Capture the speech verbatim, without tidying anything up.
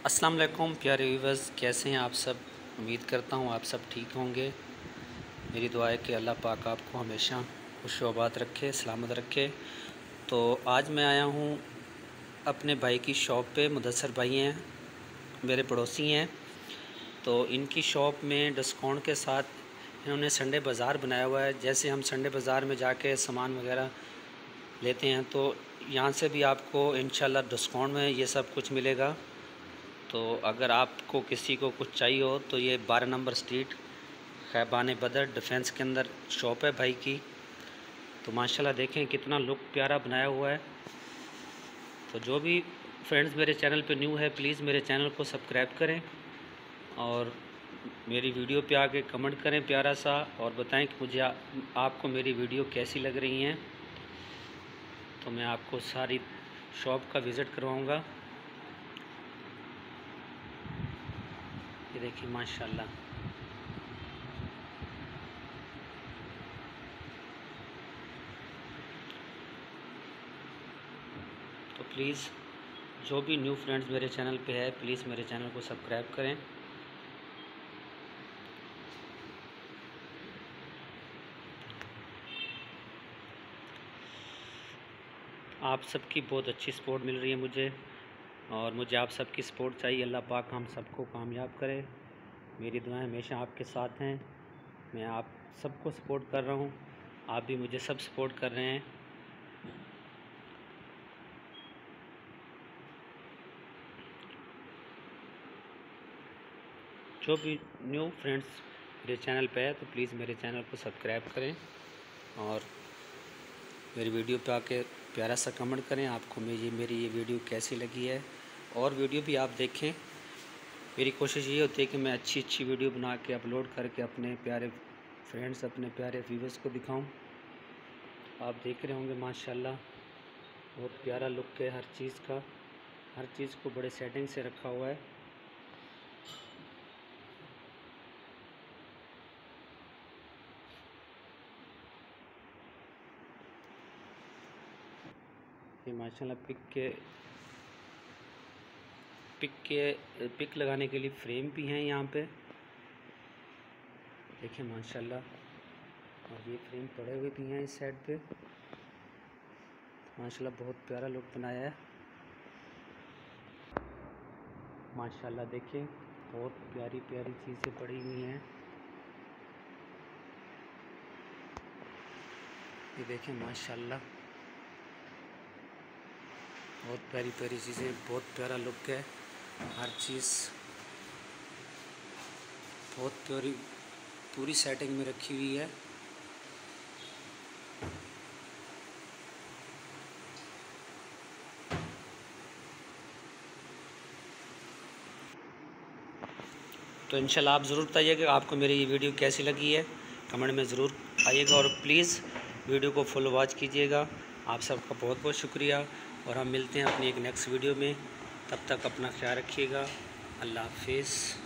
अस्सलाम वालेकुम प्यारे व्यूवर्स, कैसे हैं आप सब। उम्मीद करता हूँ आप सब ठीक होंगे। मेरी दुआ है कि अल्लाह पाक आपको हमेशा खुश व आबाद रखे, सलामत रखे। तो आज मैं आया हूँ अपने भाई की शॉप पे। मुदस्सर भाई हैं, मेरे पड़ोसी हैं। तो इनकी शॉप में डिस्काउंट के साथ इन्होंने संडे बाज़ार बनाया हुआ है। जैसे हम संडे बाज़ार में जाके सामान वगैरह लेते हैं, तो यहाँ से भी आपको इंशाल्लाह डिस्काउंट में ये सब कुछ मिलेगा। तो अगर आपको किसी को कुछ चाहिए हो तो ये बारह नंबर स्ट्रीट खैबान बदर डिफेंस के अंदर शॉप है भाई की। तो माशाल्लाह देखें कितना लुक प्यारा बनाया हुआ है। तो जो भी फ्रेंड्स मेरे चैनल पे न्यू है, प्लीज़ मेरे चैनल को सब्सक्राइब करें और मेरी वीडियो पे आके कमेंट करें प्यारा सा, और बताएं कि मुझे आ, आपको मेरी वीडियो कैसी लग रही हैं। तो मैं आपको सारी शॉप का विज़िट करवाऊँगा। ये देखिए माशाल्लाह। तो प्लीज़ जो भी न्यू फ्रेंड्स मेरे चैनल पे है, प्लीज़ मेरे चैनल को सब्सक्राइब करें। आप सबकी बहुत अच्छी सपोर्ट मिल रही है मुझे, और मुझे आप सबकी सपोर्ट चाहिए। अल्लाह पाक हम सबको कामयाब करे। मेरी दुआएं हमेशा आपके साथ हैं। मैं आप सबको सपोर्ट कर रहा हूँ, आप भी मुझे सब सपोर्ट कर रहे हैं। जो भी न्यू फ्रेंड्स मेरे चैनल पे है, तो प्लीज़ मेरे चैनल को सब्सक्राइब करें और मेरी वीडियो पे आके प्यारा सा कमेंट करें आपको मेरी मेरी ये वीडियो कैसी लगी है। और वीडियो भी आप देखें। मेरी कोशिश ये होती है कि मैं अच्छी अच्छी वीडियो बना के अपलोड करके अपने प्यारे फ्रेंड्स, अपने प्यारे व्यूवर्स को दिखाऊं। आप देख रहे होंगे माशाल्लाह बहुत प्यारा लुक है हर चीज़ का। हर चीज़ को बड़े सेटिंग से रखा हुआ है। ये माशाल्लाह पिक के पिक के पिक लगाने के लिए फ्रेम भी हैं यहाँ पे, देखिए माशाल्लाह। और ये फ्रेम पड़े हुए भी हैं इस साइड पे। माशाल्लाह बहुत प्यारा लुक बनाया है माशाल्लाह। देखिए बहुत प्यारी प्यारी चीज़ें पड़ी हुई हैं। ये देखें माशाल्लाह बहुत प्यारी प्यारी चीज़ें, बहुत प्यारा लुक है। हर चीज़ बहुत प्यारी पूरी सेटिंग में रखी हुई है। तो इंशाल्लाह आप ज़रूर बताइएगा आपको मेरी ये वीडियो कैसी लगी है। कमेंट में ज़रूर आइएगा और प्लीज़ वीडियो को फुल वॉच कीजिएगा। आप सबका बहुत बहुत शुक्रिया, और हम मिलते हैं अपनी एक नेक्स्ट वीडियो में। तब तक अपना ख्याल रखिएगा। अल्लाह हाफिज़।